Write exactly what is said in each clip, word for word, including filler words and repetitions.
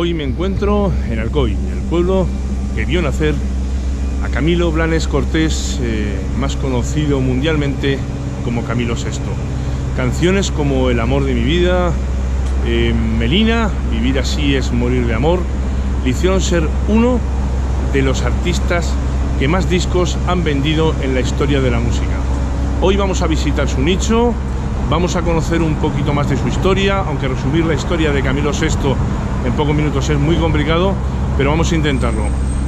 Hoy me encuentro en Alcoy, el pueblo que vio nacer a Camilo Blanes Cortés, eh, más conocido mundialmente como Camilo sexto. Canciones como El amor de mi vida, eh, Melina, Vivir así es morir de amor, le hicieron ser uno de los artistas que más discos han vendido en la historia de la música. Hoy vamos a visitar su nicho, vamos a conocer un poquito más de su historia, aunque resumir la historia de Camilo sexto en pocos minutos es muy complicado, pero vamos a intentarlo.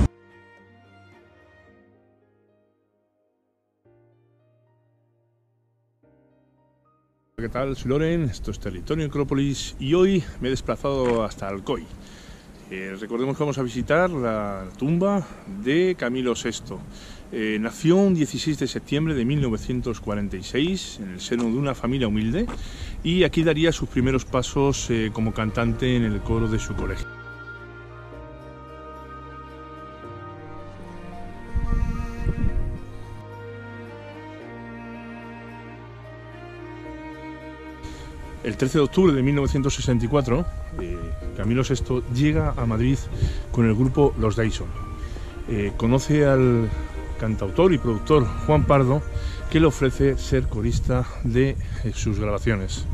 ¿Qué tal? Soy Loren, esto es Territorio Necrópolis y hoy me he desplazado hasta Alcoy. Eh, recordemos que vamos a visitar la tumba de Camilo sexto. Eh, nació un dieciséis de septiembre de mil novecientos cuarenta y seis en el seno de una familia humilde y aquí daría sus primeros pasos eh, como cantante en el coro de su colegio. El trece de octubre de mil novecientos sesenta y cuatro, eh, Camilo sexto llega a Madrid con el grupo Los Dyson. Eh, conoce al cantautor y productor Juan Pardo, que le ofrece ser corista de eh, sus grabaciones.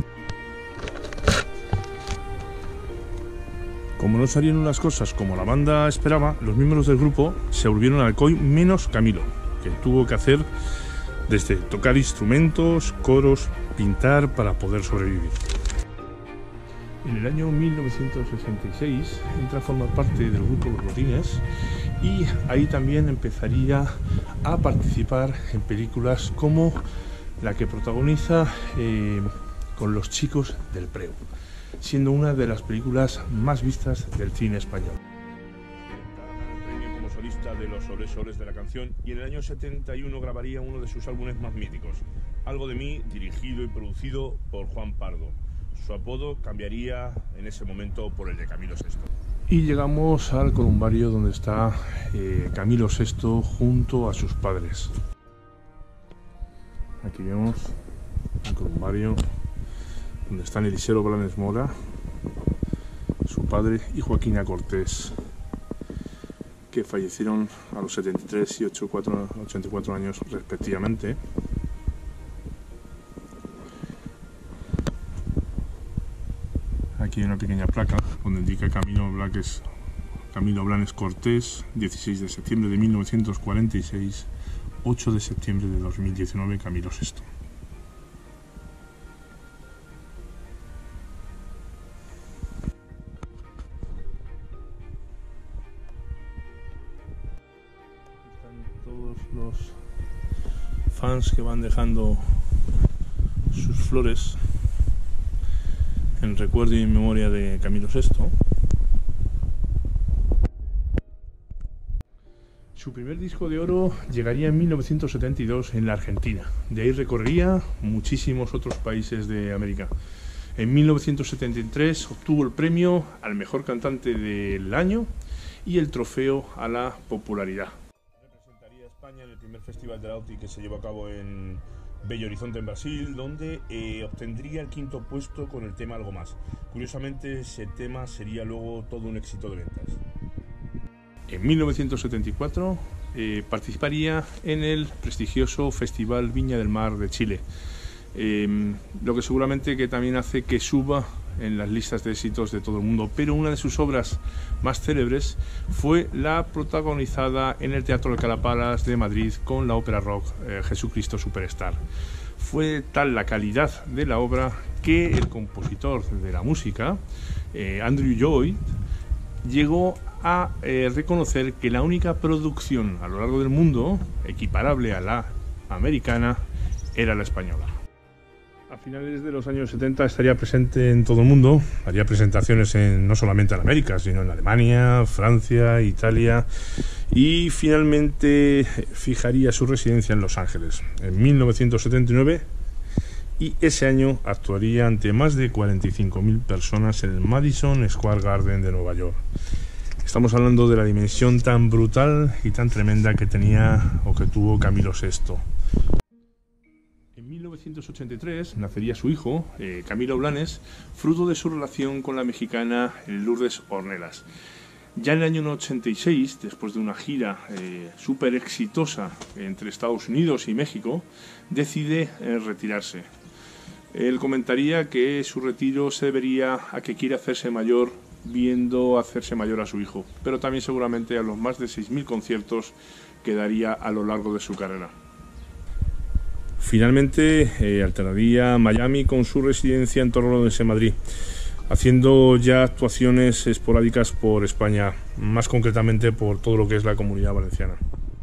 Como no salieron las cosas como la banda esperaba, los miembros del grupo se volvieron a Alcoy menos Camilo, que tuvo que hacer desde tocar instrumentos, coros, pintar para poder sobrevivir. En el año mil novecientos sesenta y seis entra a formar parte del grupo Los Botines y ahí también empezaría a participar en películas como la que protagoniza eh, con Los chicos del Preu, siendo una de las películas más vistas del cine español. Como solista de los sobresoles de la canción, y en el año setenta y uno grabaría uno de sus álbumes más míticos, Algo de mí, dirigido y producido por Juan Pardo. Su apodo cambiaría en ese momento por el de Camilo sexto. Y llegamos al columbario donde está eh, Camilo sexto junto a sus padres. Aquí vemos el columbario donde están Eliseo Blanes Mora, su padre, y Joaquina Cortés, que fallecieron a los setenta y tres y ochenta y cuatro años respectivamente. Aquí hay una pequeña placa donde indica Camilo Blanes, Camilo Blanes Cortés, dieciséis de septiembre de mil novecientos cuarenta y seis, ocho de septiembre de dos mil diecinueve, Camilo sexto. Todos los fans que van dejando sus flores en recuerdo y en memoria de Camilo sexto. Su primer disco de oro llegaría en mil novecientos setenta y dos en la Argentina. De ahí recorrería muchísimos otros países de América. En mil novecientos setenta y tres obtuvo el premio al mejor cantante del año y el trofeo a la popularidad. España en el primer festival de la O T I que se llevó a cabo en Belo Horizonte, en Brasil, donde eh, obtendría el quinto puesto con el tema Algo más. Curiosamente, ese tema sería luego todo un éxito de ventas. En mil novecientos setenta y cuatro eh, participaría en el prestigioso Festival Viña del Mar de Chile, eh, lo que seguramente que también hace que suba en las listas de éxitos de todo el mundo, pero una de sus obras más célebres fue la protagonizada en el Teatro Alcalá Palace de Madrid con la ópera rock eh, Jesucristo Superstar. Fue tal la calidad de la obra que el compositor de la música, eh, Andrew Lloyd, llegó a eh, reconocer que la única producción a lo largo del mundo equiparable a la americana era la española. A finales de los años setenta estaría presente en todo el mundo, haría presentaciones en, no solamente en América, sino en Alemania, Francia, Italia, y finalmente fijaría su residencia en Los Ángeles en mil novecientos setenta y nueve, y ese año actuaría ante más de cuarenta y cinco mil personas en el Madison Square Garden de Nueva York. Estamos hablando de la dimensión tan brutal y tan tremenda que tenía o que tuvo Camilo sexto. En mil novecientos novecientos ochenta y tres nacería su hijo, eh, Camilo Blanes, fruto de su relación con la mexicana Lourdes Ornelas. Ya en el año ochenta y seis, después de una gira eh, súper exitosa entre Estados Unidos y México, decide eh, retirarse. Él comentaría que su retiro se debería a que quiere hacerse mayor viendo hacerse mayor a su hijo, pero también seguramente a los más de seis mil conciertos que daría a lo largo de su carrera. Finalmente eh, alternaría Miami con su residencia en Torrelodones en Madrid, haciendo ya actuaciones esporádicas por España, más concretamente por todo lo que es la Comunidad Valenciana.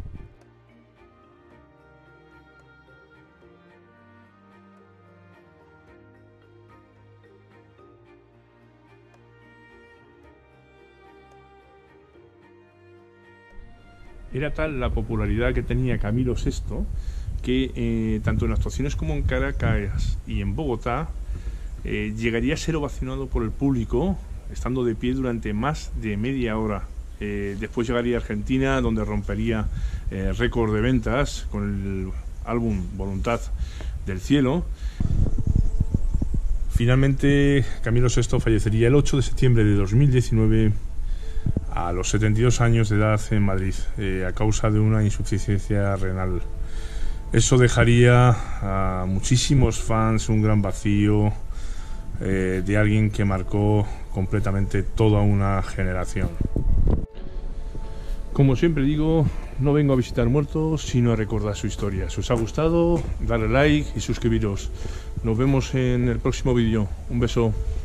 Era tal la popularidad que tenía Camilo sexto que eh, tanto en actuaciones como en Caracas y en Bogotá eh, llegaría a ser ovacionado por el público, estando de pie durante más de media hora. Eh, después llegaría a Argentina, donde rompería eh, récord de ventas con el álbum Voluntad del Cielo. Finalmente, Camilo sexto fallecería el ocho de septiembre de dos mil diecinueve a los setenta y dos años de edad en Madrid, eh, a causa de una insuficiencia renal. Eso dejaría a muchísimos fans un gran vacío eh, de alguien que marcó completamente toda una generación. Como siempre digo, no vengo a visitar muertos, sino a recordar su historia. Si os ha gustado, darle like y suscribiros. Nos vemos en el próximo vídeo. Un beso.